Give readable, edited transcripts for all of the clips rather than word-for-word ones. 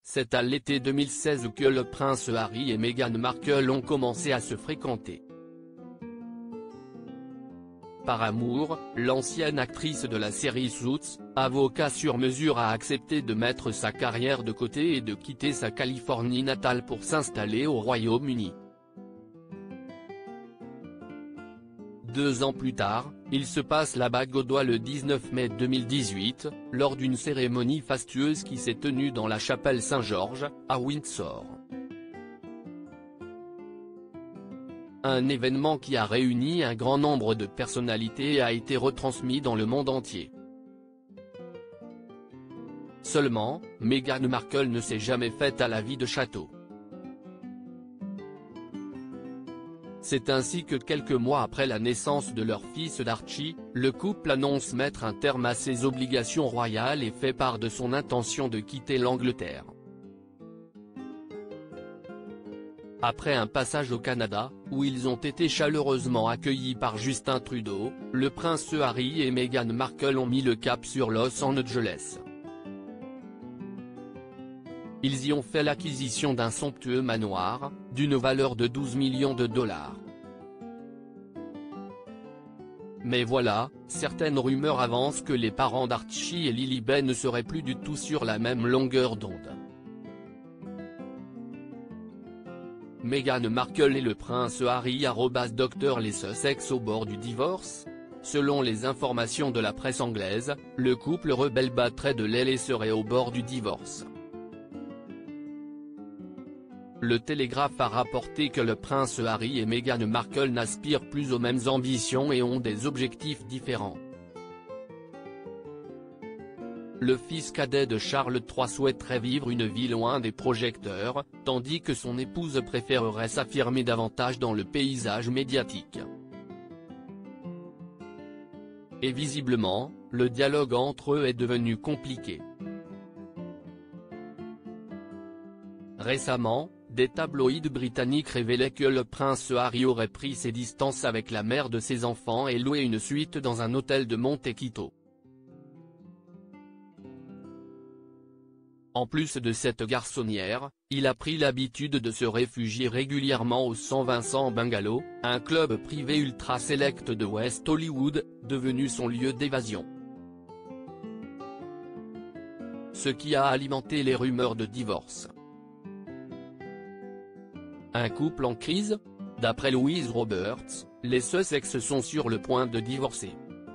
C'est à l'été 2016 que le prince Harry et Meghan Markle ont commencé à se fréquenter. Par amour, l'ancienne actrice de la série Suits, avocat sur mesure, a accepté de mettre sa carrière de côté et de quitter sa Californie natale pour s'installer au Royaume-Uni. 2 ans plus tard, il se passe la bague au doigt le 19 mai 2018, lors d'une cérémonie fastueuse qui s'est tenue dans la chapelle Saint-Georges, à Windsor. Un événement qui a réuni un grand nombre de personnalités et a été retransmis dans le monde entier. Seulement, Meghan Markle ne s'est jamais faite à la vie de château. C'est ainsi que quelques mois après la naissance de leur fils Archie, le couple annonce mettre un terme à ses obligations royales et fait part de son intention de quitter l'Angleterre. Après un passage au Canada, où ils ont été chaleureusement accueillis par Justin Trudeau, le prince Harry et Meghan Markle ont mis le cap sur Los Angeles. Ils y ont fait l'acquisition d'un somptueux manoir, d'une valeur de 12 millions de dollars. Mais voilà, certaines rumeurs avancent que les parents d'Archie et Lilibet ne seraient plus du tout sur la même longueur d'onde. Meghan Markle et le prince Harry @Dr les Sussex au bord du divorce. Selon les informations de la presse anglaise, le couple rebelle battrait de l'aile et serait au bord du divorce. Le Télégraphe a rapporté que le prince Harry et Meghan Markle n'aspirent plus aux mêmes ambitions et ont des objectifs différents. Le fils cadet de Charles III souhaiterait vivre une vie loin des projecteurs, tandis que son épouse préférerait s'affirmer davantage dans le paysage médiatique. Et visiblement, le dialogue entre eux est devenu compliqué. Récemment, des tabloïds britanniques révélaient que le prince Harry aurait pris ses distances avec la mère de ses enfants et loué une suite dans un hôtel de Montecito. En plus de cette garçonnière, il a pris l'habitude de se réfugier régulièrement au St Vincent Bungalow, un club privé ultra select de West Hollywood, devenu son lieu d'évasion. Ce qui a alimenté les rumeurs de divorce. Un couple en crise ? D'après Louise Roberts, les Sussex sont sur le point de divorcer.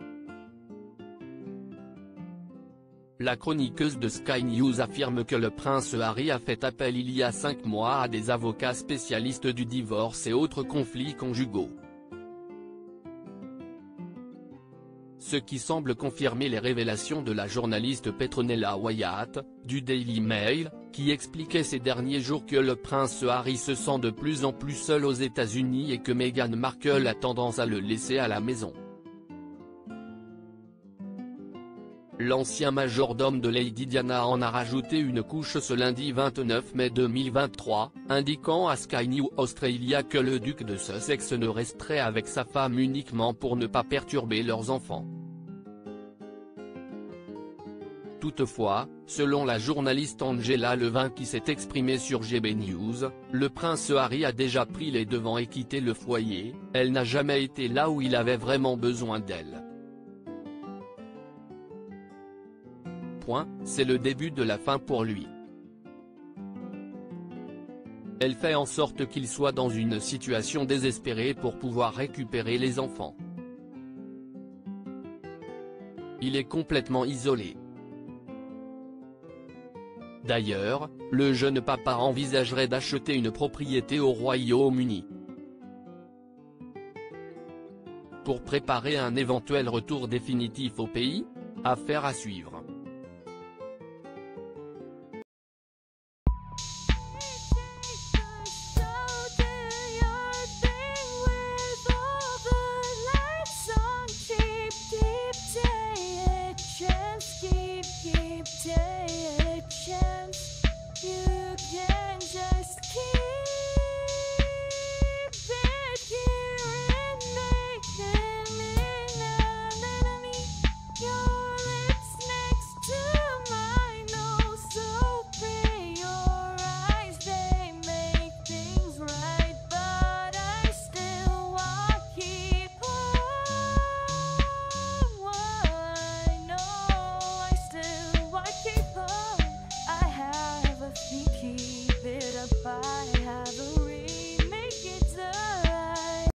La chroniqueuse de Sky News affirme que le prince Harry a fait appel il y a 5 mois à des avocats spécialistes du divorce et autres conflits conjugaux. Ce qui semble confirmer les révélations de la journaliste Petronella Wyatt, du Daily Mail, qui expliquait ces derniers jours que le prince Harry se sent de plus en plus seul aux États-Unis et que Meghan Markle a tendance à le laisser à la maison. L'ancien majordome de Lady Diana en a rajouté une couche ce lundi 29 mai 2023, indiquant à Sky News Australia que le duc de Sussex ne resterait avec sa femme uniquement pour ne pas perturber leurs enfants. Toutefois, selon la journaliste Angela Levin qui s'est exprimée sur GB News, le prince Harry a déjà pris les devants et quitté le foyer, elle n'a jamais été là où il avait vraiment besoin d'elle. C'est le début de la fin pour lui. Elle fait en sorte qu'il soit dans une situation désespérée pour pouvoir récupérer les enfants. Il est complètement isolé. D'ailleurs, le jeune papa envisagerait d'acheter une propriété au Royaume-Uni. Pour préparer un éventuel retour définitif au pays ? Affaire à suivre.